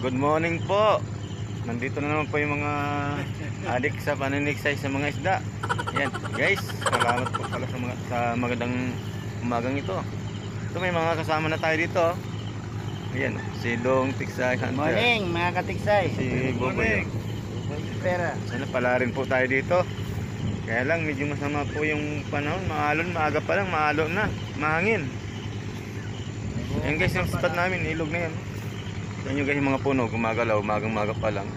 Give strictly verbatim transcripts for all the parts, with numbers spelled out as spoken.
Good morning po. Nandito na naman po yung mga adik sa paniniksay sa mga isda. Yan guys, salamat po pala sa, mga, sa magandang umagang ito. Ito may mga kasama na tayo dito. Ayan, si Dong Tiksay Hunter. Morning mga katiksay. Si Boboy. Pera. Sana pala rin po tayo dito. Kaya lang medyo masama po yung panahon. Maalon, maaga pa lang, maalo na, mahangin. Ayan guys, yung spot namin, ilog na yan. Yan yung guys, yung mga puno, gumagalaw, magang-maga pa lang.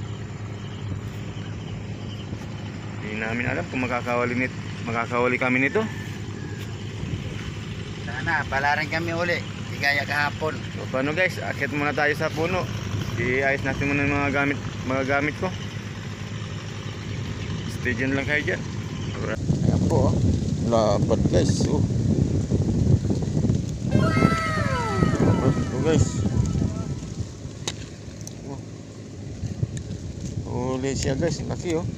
Hindi namin alam kung makakawali, nit, makakawali kami nito. Sana, pala rin kami uli. Di kaya kahapon. So, paano guys, akit muna tayo sa puno. I-ayos natin muna yung mga gamit, mga gamit ko. Stay dyan lang kayo dyan. Ayan po, oh. Lapad guys. Oh. Ito guys. Oh. Uli siya guys, laki oh.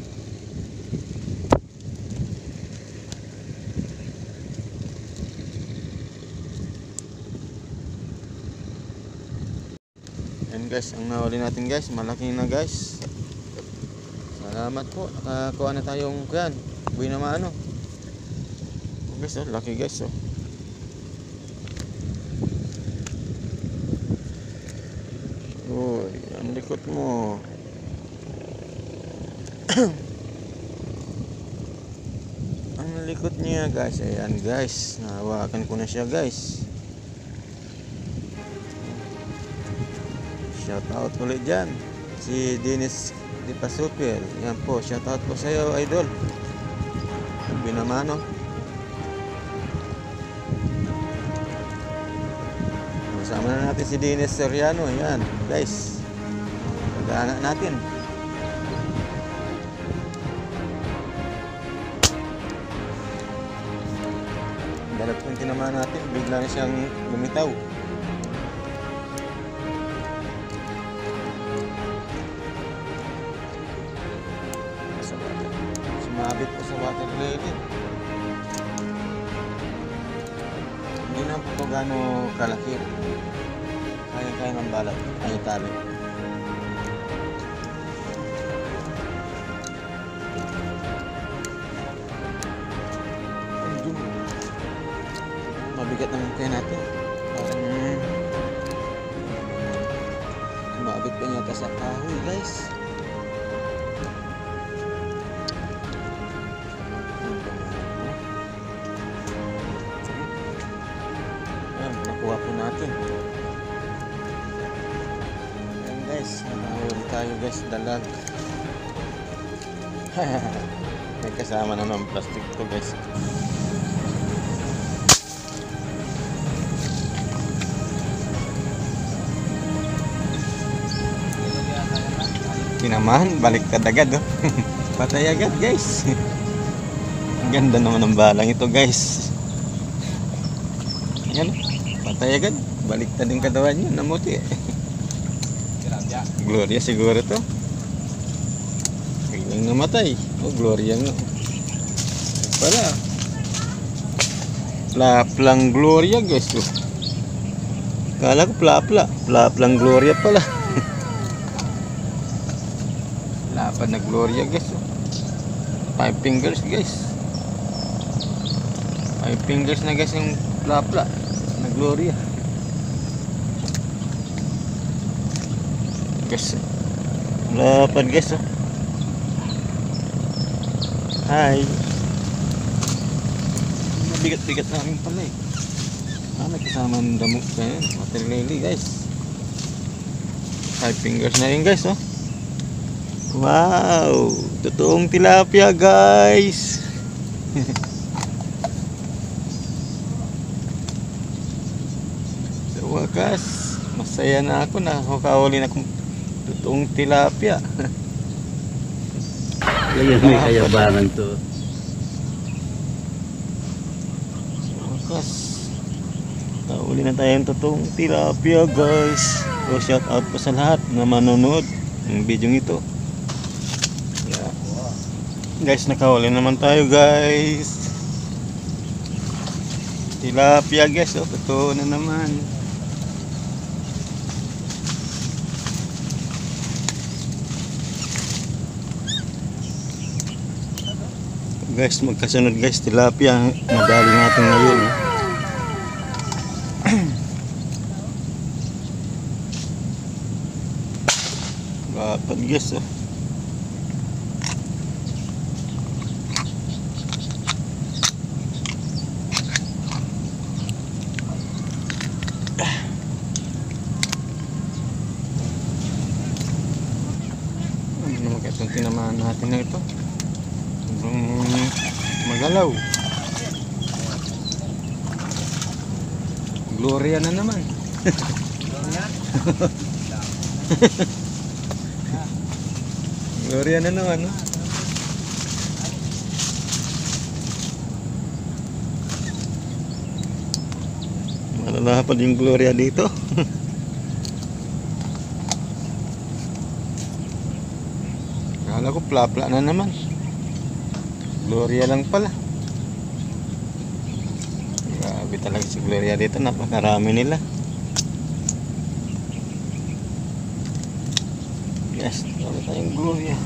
Ayan guys, ang nahuli natin guys, malaki na guys. Salamat po, nakakuha na tayong kuyan. Buhay na maano. Oh guys, oh, laki guys oh. Uy, ang likot mo. Ang likot niya guys. Ayan guys, nahawakan ko na siya guys. Shout out ulit dyan si Dennis Di Pasupil. Yan po, shout out po sa iyo idol. Binamano. Kasama na natin si Dennis Soriano. Yan guys, pagdaanan natin. Dalat kung tinamaan natin, bigla na siyang lumitaw. Sumabit po sa water lily. Hindi na po ito gano'ng kalaki. Kaya-kaya ng balat. Ay, tali. Mabigat naman kaya natin. Parang sumabit pa niya sa kahoy guys. Nakuha po natin. Ayan guys, nakahuli tayo guys, dalag. May kasama naman plastic to guys. Kinamahan, baliktad agad oh. Patay agad guys. Ang ganda naman ng balang ito guys. Ayan, patay agad. Baliktad yung katawan niya, namuti. Gloria siguro to. Biglang namatay. Oh, Gloria nga. Pala. Plaplang Gloria guys. Oh. Kala ko plapla. Plaplang Gloria pala. Lapad na Gloria guys. Oh. Five fingers guys. Five fingers na guys yung plapla na Gloria. Guys, lapad guys oh. Hi. Mabigat-bigat namin pala eh. Ah, may kasama ng damo kaya water lily guys. Five fingers na rin guys oh. Wow, totoong tilapia guys. Sa wakas, masaya na ako na nakahuli na akong totoong tilapia. Kaya may kayabangan to. Sa wakas, nakahuli na tayong totoong tilapia guys. So shout out po sa lahat na manonood ng video ito. Guys, nakahuli naman tayo guys. Tilapia guys, oh, totoo na naman. Guys, magkasunod guys, tilapia ang nadali natin ngayon. Eh. Dapat guys, oh. Ano naman kaya itong tinamaan natin na ito? Sobrang magalaw. Gloria na naman. Gloria na naman, no? Malalapad yung Gloria dito. Kala ko plapla na naman. Gloria lang pala. Grabe talaga si Gloria dito, napakarami nila. Yes, dami tayong Gloria.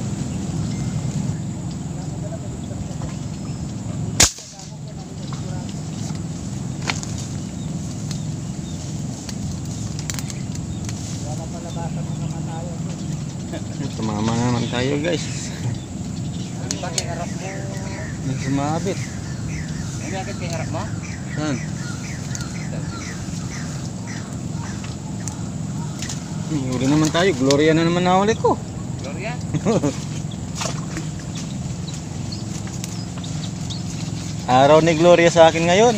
Tumama naman tayo guys. Bakit harap mo? May sumabit. May agad kay harap mo? Saan? Huli naman tayo. Gloria na naman nahuli ko. Gloria? Araw ni Gloria sa akin ngayon.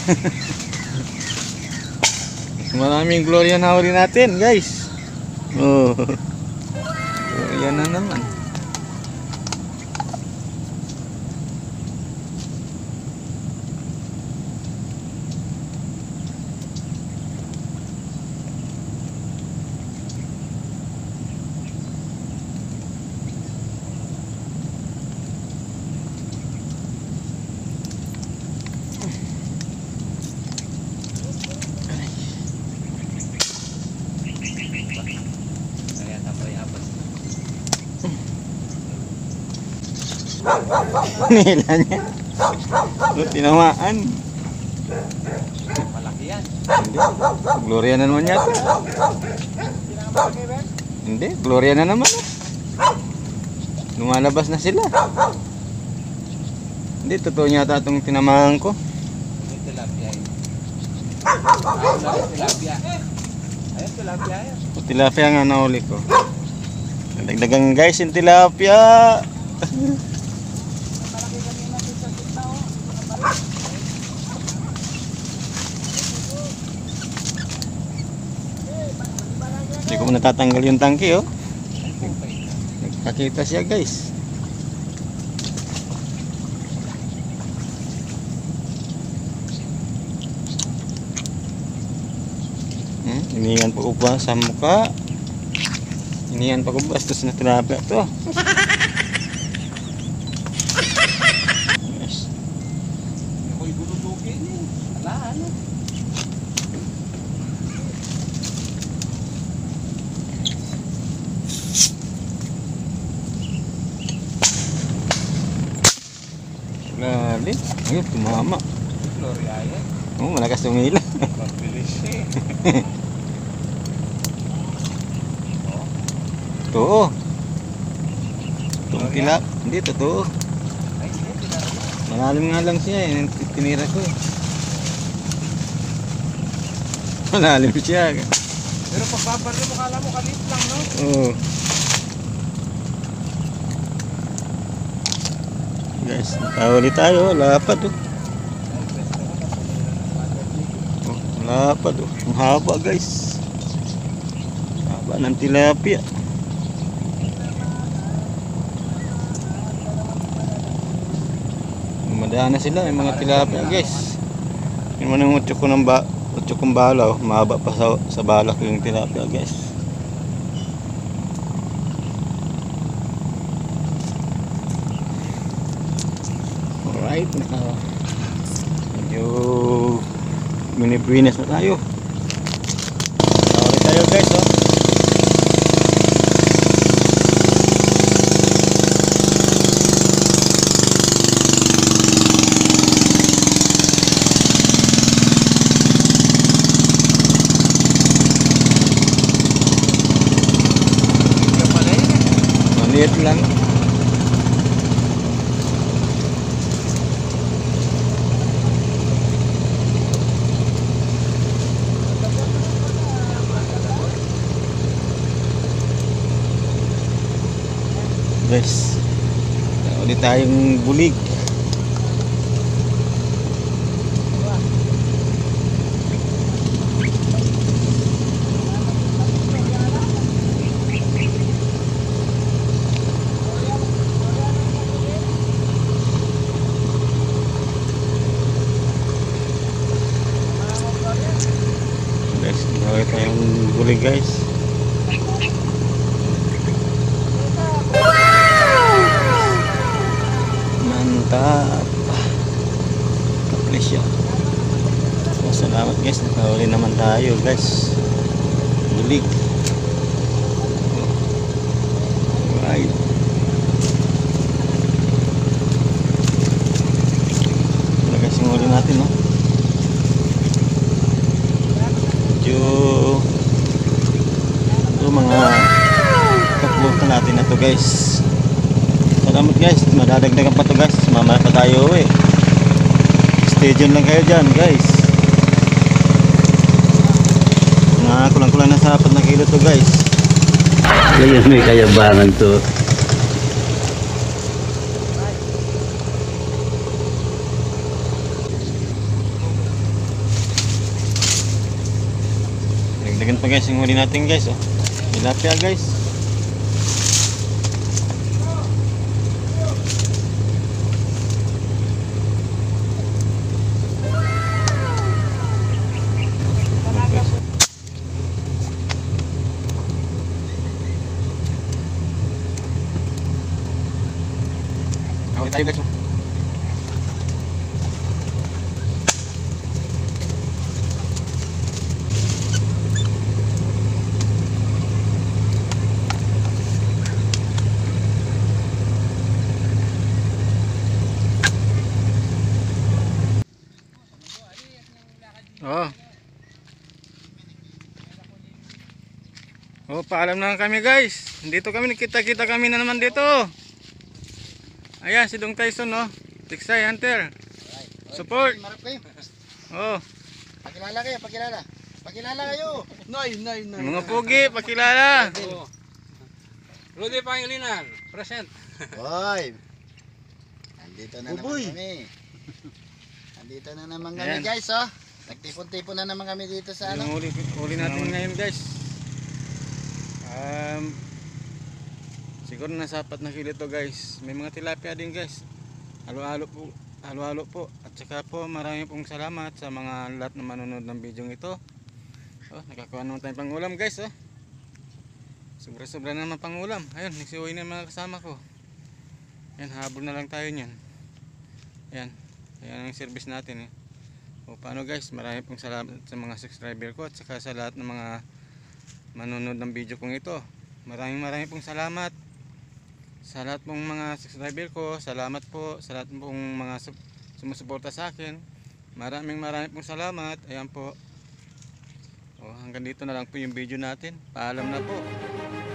Maraming Gloria na huli natin guys. Oh. Gloria na naman. Nila niya. O, tinamaan. Malaki yan. Hindi. Gloria na naman yata. Hindi. Gloria na naman. Lumalabas na sila. Hindi. Totoo yata itong tinamaan ko. Ayun, tilapia yun. Ayun, tilapia. Ayun, tilapia yan. O, tilapia nga nahuli ko. Dagdagan guys yung tilapia. Hindi ko natatanggal yung tangke, oh. Nagpakita siya guys. Hmm, iniyan pa ubas sa mukha. Iniyan pa ubas to na tilapia to. Yes. Ako'y bulutukin yun. Ala, ano? Lalim. Ayun, tumama. Gloria yan. Oh, malakas tumila. Mabilis eh. Totoo. Itong tilap. Hindi, totoo. Ay, hindi, tinarap. Malalim nga lang siya eh. Tinira ko eh. Malalim siya. Pero pagbabaril mo, kala mo kalit lang, no? Oo. Guys, nakahuli tayo. Lapad oh. Oh, lapad oh. Ang haba guys. Haba ng tilapia. Madaan na sila. May mga tilapia guys. Yung manang utyo ko ng ba utyo kong bala oh. Mahaba pa sa, sa bala ko yung tilapia guys. Alright, naka medyo mini-buenas na tayo. Sorry tayo guys oh. Maliit lang. Guys, ulit tayong bulig. Guys, ulit tayong bulig guys. Mantap, kaplis siya. So, salamat guys, nakahuli naman tayo guys, bulig. Alright, ito guys yung huli natin, no? Medyo ito mga kapulutan natin na to guys. Salamat guys, madadagdagan pa to guys, mamaya pa tayo uwi. Stay dyan lang kayo dyan guys. Mga kulang-kulang na sa apat na kilo to guys. Ngayon may kayabangan to. Dagdagan pa guys yung huli natin guys, oh. Tilapia guys. Huli tayo guys, oh. Oh. Oh, paalam na kami guys. Dito kami, nakita-kita kami na naman dito. Ayan si Dong Tyson, no. Tiksay Hunter. Support. Marap kayo. Oh, Pakilala kayo, pakilala. Pakilala kayo. Noy, noy, noy. mga pugi, pakilala. Oh. Rudy Pangilinan, present. Hoy. Nandito na Uboy. naman kami. Nandito na naman kami Ayan. guys, oh. Nagtipon-tipon na naman kami dito sa ano. Yung huli, huli natin ngayon guys. Um, siguro nasa apat na kilo to guys. May mga tilapia din guys. Halo-halo po, halo-halo po. At saka po marami pong salamat sa mga lahat na manonood ng video ito. Oh, nakakuha naman tayong pangulam guys, oh. Sobra-sobra naman pangulam. Ayun, nagsiuwi na yung mga kasama ko. Ayan, habol na lang tayo niyan. Ayan, ayan ang service natin, eh. O paano guys, marami pong salamat sa mga subscriber ko at saka sa lahat ng mga manonood ng video kong ito. Maraming maraming pong salamat sa lahat pong mga subscriber ko. Salamat po sa lahat pong mga sumusuporta sa akin. Maraming maraming pong salamat. Ayan po. O, hanggang dito na lang po yung video natin. Paalam na po.